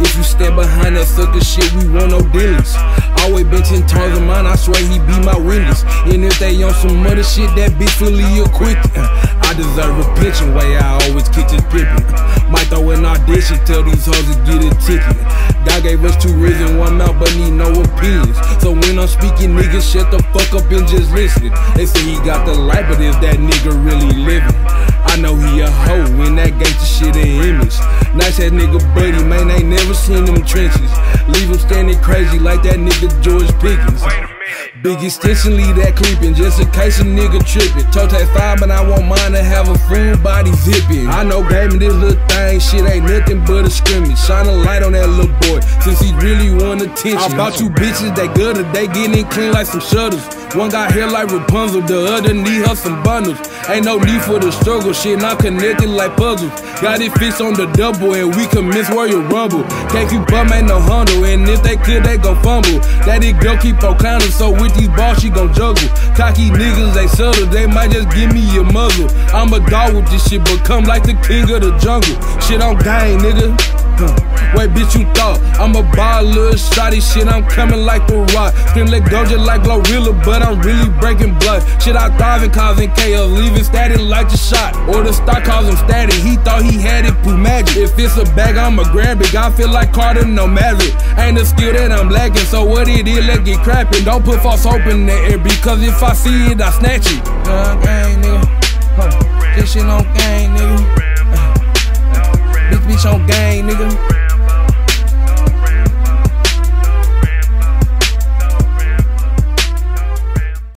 If you stand behind that sucker shit, we want no dealings. Always been 10 times of mine, I swear he be my witness. And if they on some other shit, that bitch fully equipped. I deserve a pension, way I always catch his pimpin'. Might throw an audition, tell these hoes to get a ticket. God gave us 2 ears and 1 mouth, but need no opinions. So when I'm speaking, niggas shut the fuck up and just listen. They say he got the light, but is that nigga really living? I know he a hoe, in that gangsta shit an image. Nice ass nigga buddy, man, ain't never seen them trenches. Leave him standing crazy like that nigga George Pickens. Big extension, leave that creepin', just in case a nigga trippin'. Toe tag 5, but I want mine to have a full body zippin'. I know gaming this little thing, shit ain't nothing but a scrimmage. Shine a light on that little boy, since he really want attention. I bought you bitches, they gutter, they getting clean like some shutters. One got hair like Rapunzel, the other need her some bundles. Ain't no need for the struggle, shit not connected like puzzles. Got it fixed on the double, and we commence Royal Rumble. Can't keep up, ain't no handle, and if they could, they gon' fumble. That it girl keep on clowning, so with these balls she gon' juggle. Cocky niggas, they subtle, they might just give me a muzzle. I'm a dog with this shit, but come like the king of the jungle. Shit on gang, nigga. Wait, bitch, you thought I'm a ball, little shotty shit, I'm coming like the Rock. Scream let go just like Glorilla, but I'm really breaking blood. Shit, I thrive and causing chaos, leaving static like the shot. Or the stock calls him static, he thought he had it through magic. If it's a bag, I'ma grab it, I feel like Carter, no Maverick. Ain't a skill that I'm lacking, so what it is, let's get crappin'. Don't put false hope in the air, because if I see it, I snatch it. Gang, nigga. This shit on gang, nigga. Bitch on gang, nigga.